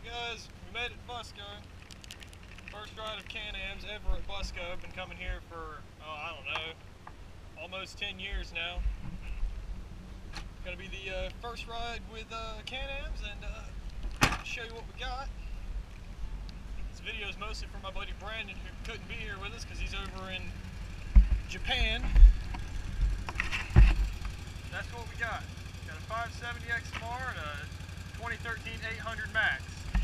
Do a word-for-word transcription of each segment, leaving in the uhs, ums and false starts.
guys, we made it to Busco. First ride of Can-Ams ever at Busco. I've been coming here for, oh, I don't know, almost ten years now. Gonna be the uh, first ride with uh, Can-Ams and uh, show you what we got. This video is mostly for my buddy Brandon, who couldn't be here with us because he's over in Japan. That's what we got. Got a five seventy X M R and a twenty thirteen eight hundred Max.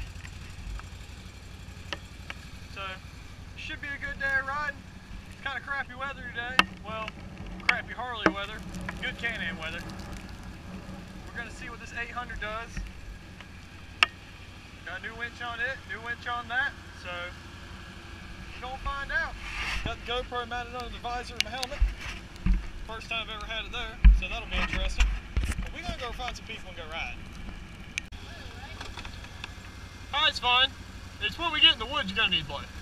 So, should be a good day of riding. It's kind of crappy weather today. Well, crappy Harley weather, good Can-Am weather. We're going to see what this eight hundred does. Got a new winch on it, new winch on that, so we're going to find out. Got the GoPro mounted under the visor of my helmet. First time I've ever had it there, so that'll be interesting. But we're going to go find some people and go ride. Oh, it's fine. It's when we get in the woods you're going to need blood.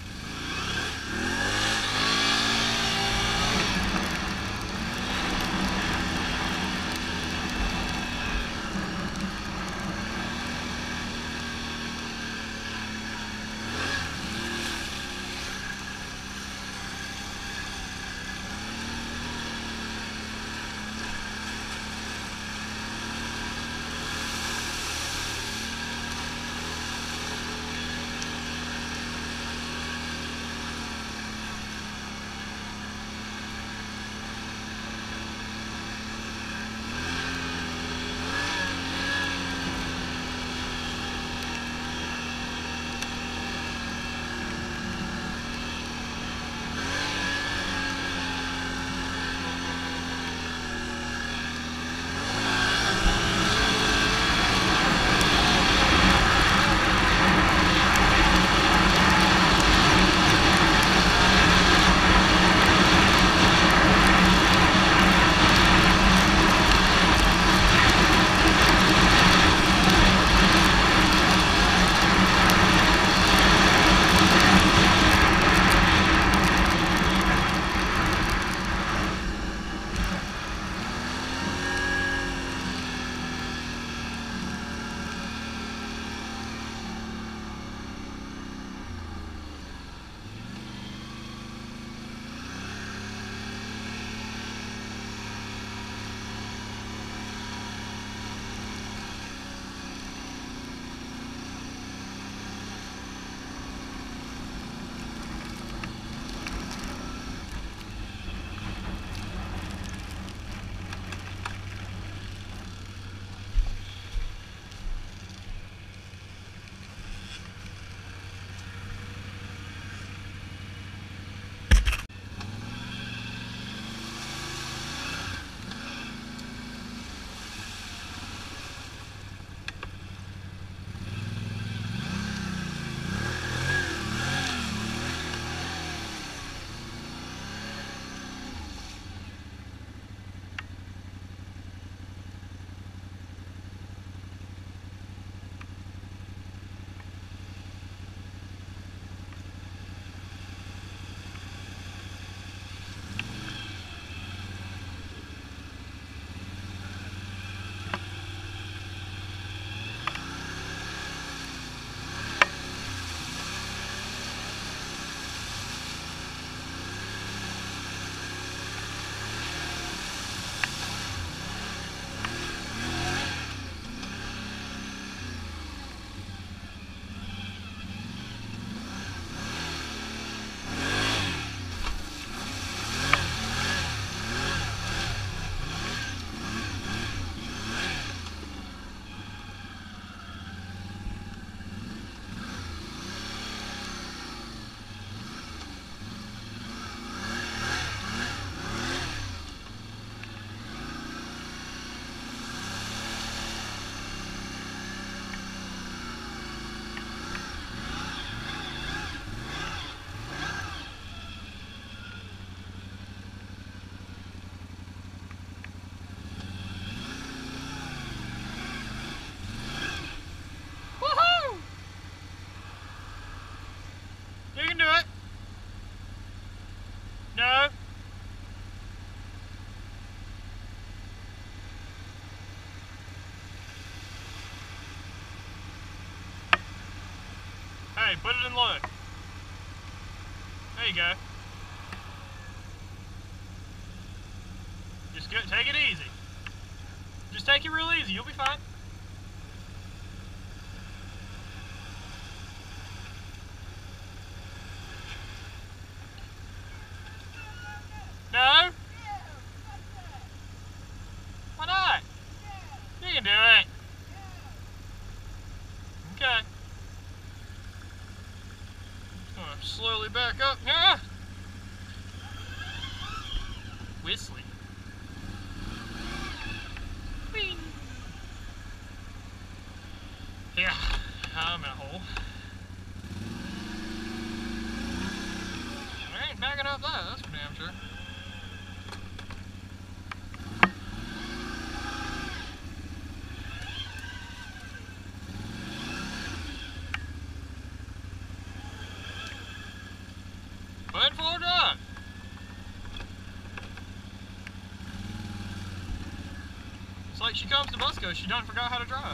Okay, put it in low. There you go. Just go, take it easy. Just take it real easy, you'll be fine. No? Why not? You can do it. Okay. Just gonna slowly back up. Yeah. Whistling. Whee. Yeah, I'm in a hole. I ain't backing up that, that's for damn sure. Put full drive. It's like she comes to Busco, she done forgot how to drive.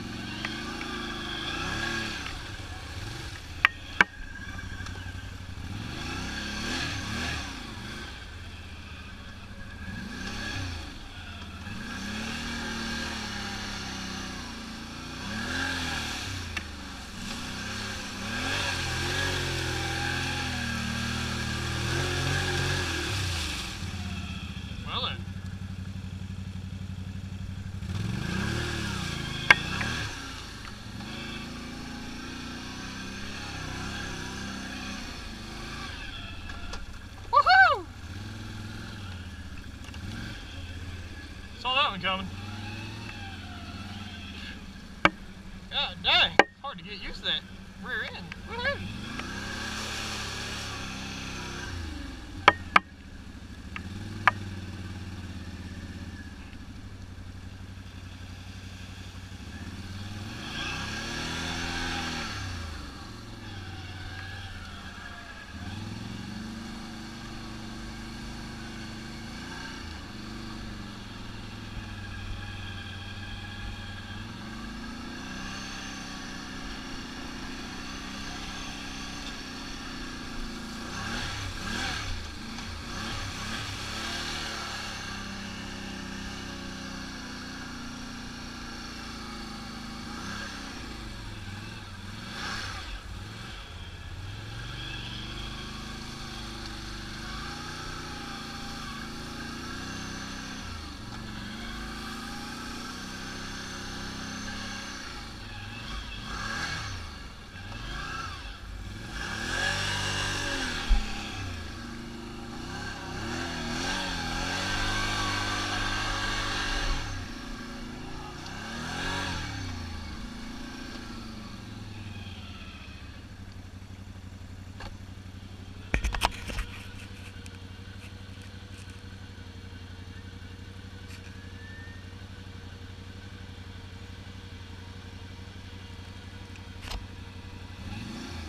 Well then. Woohoo! Saw that one coming. God dang, it's hard to get used to that rear end. Woohoo!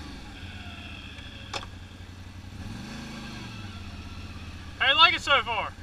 How you like it so far?